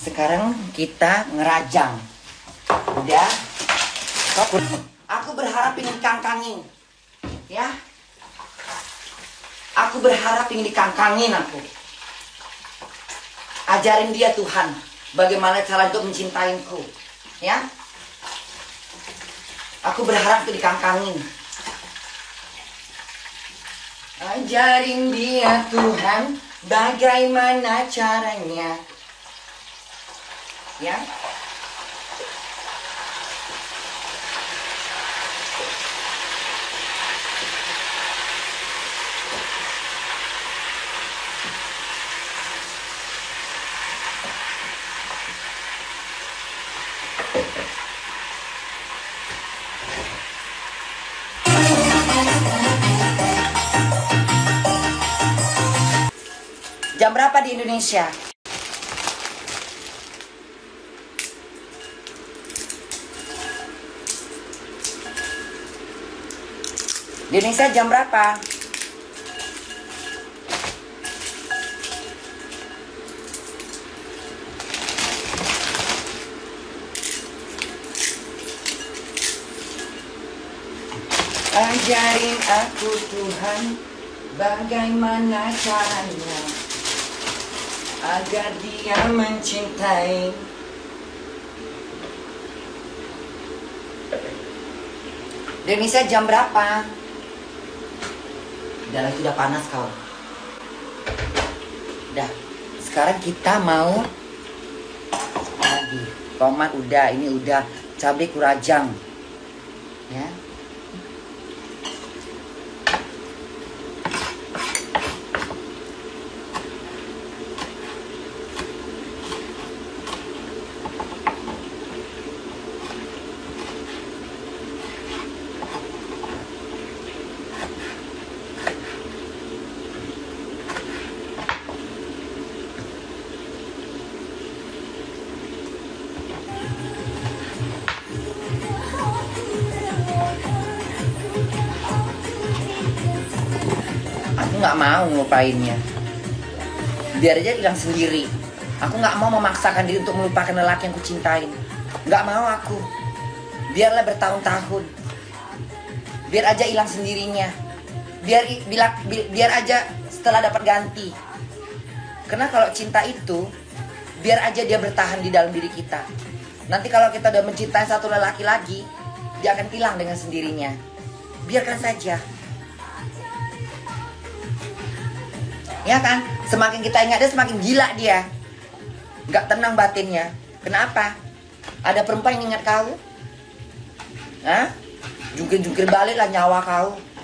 Sekarang kita ngerajang. Udah. Aku berharap ingin dikangkangin. Ya. Aku berharap ingin dikangkangin aku. Ajarin dia Tuhan bagaimana cara untuk mencintaiku. Ya. Aku berharap untuk dikangkangin. Ajarin dia Tuhan bagaimana caranya. Ya. Jam berapa di Indonesia? Di Indonesia jam berapa? Ajarin aku Tuhan bagaimana caranya agar dia mencintai. Di Indonesia jam berapa? Udah, sudah panas kau. Udah. Sekarang kita mau lagi. Tomat udah, ini udah. Cabai kurajang. Ya. Aku nggak mau ngelupainnya. Biar aja hilang sendiri. Aku nggak mau memaksakan diri untuk melupakan lelaki yang kucintain. Nggak mau aku. Biarlah bertahun-tahun. Biar aja hilang sendirinya. Biar aja setelah dapat ganti. Karena kalau cinta itu, biar aja dia bertahan di dalam diri kita. Nanti kalau kita udah mencintai satu lelaki lagi, dia akan hilang dengan sendirinya. Biarkan saja. Ya kan? Semakin kita ingat dia, semakin gila dia. Gak tenang batinnya. Kenapa? Ada perempuan yang ingat kau? Hah? Jungkir-jungkir balik lah nyawa kau.